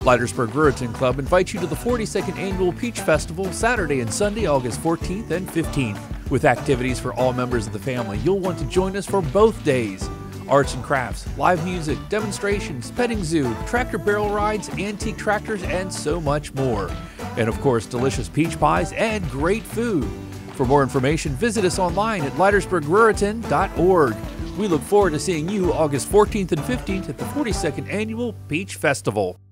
Leitersburg Ruritan Club invites you to the 42nd Annual Peach Festival, Saturday and Sunday, August 14th and 15th. With activities for all members of the family, you'll want to join us for both days. Arts and crafts, live music, demonstrations, petting zoo, tractor barrel rides, antique tractors, and so much more. And of course, delicious peach pies and great food. For more information, visit us online at leitersburgruritan.org. We look forward to seeing you August 14th and 15th at the 42nd Annual Peach Festival.